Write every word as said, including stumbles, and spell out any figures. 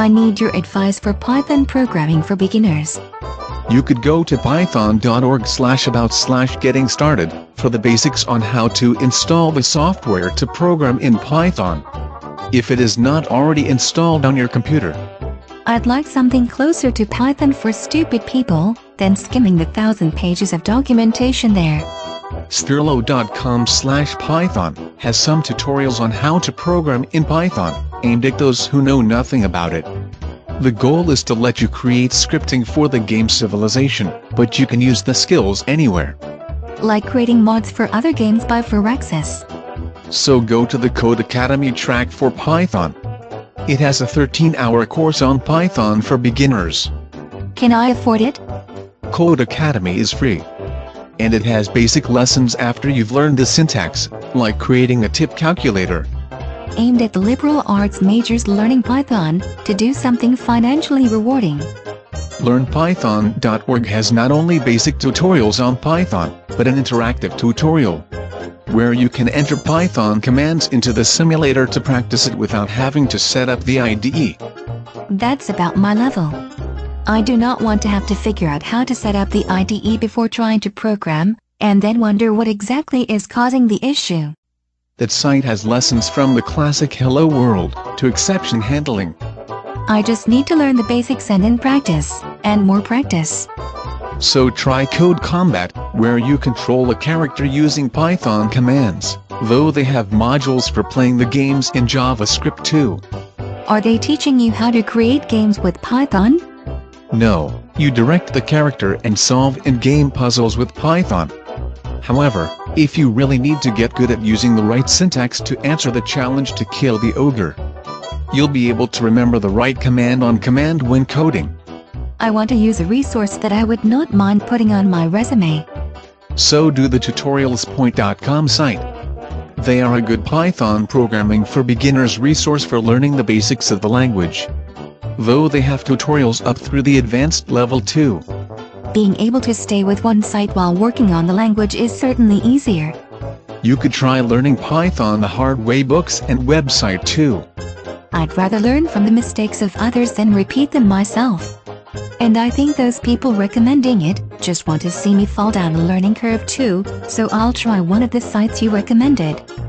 I need your advice for Python programming for beginners. You could go to python dot org slash about slash getting started for the basics on how to install the software to program in Python, if it is not already installed on your computer. I'd like something closer to Python for stupid people than skimming the thousand pages of documentation there. Sthurlow dot com slash python has some tutorials on how to program in Python, aimed at those who know nothing about it. The goal is to let you create scripting for the game Civilization, but you can use the skills anywhere. Like creating mods for other games by Firaxis. So go to the Code Academy track for Python. It has a thirteen hour course on Python for beginners. Can I afford it? Code Academy is free. And it has basic lessons after you've learned the syntax, like creating a tip calculator. Aimed at the liberal arts majors learning Python to do something financially rewarding. learn python dot org has not only basic tutorials on Python, but an interactive tutorial, where you can enter Python commands into the simulator to practice it without having to set up the I D E. That's about my level. I do not want to have to figure out how to set up the I D E before trying to program, and then wonder what exactly is causing the issue. That site has lessons from the classic Hello World to exception handling. I just need to learn the basics and in practice, and more practice. So try Code Combat, where you control a character using Python commands, though they have modules for playing the games in JavaScript too. Are they teaching you how to create games with Python? No, you direct the character and solve in-game puzzles with Python. However, if you really need to get good at using the right syntax to answer the challenge to kill the ogre, you'll be able to remember the right command on command when coding. I want to use a resource that I would not mind putting on my resume. So do the tutorials point dot com site. They are a good Python programming for beginners resource for learning the basics of the language, though they have tutorials up through the advanced level too. Being able to stay with one site while working on the language is certainly easier. You could try learning Python the hard way books and website too. I'd rather learn from the mistakes of others than repeat them myself. And I think those people recommending it just want to see me fall down a learning curve too, so I'll try one of the sites you recommended.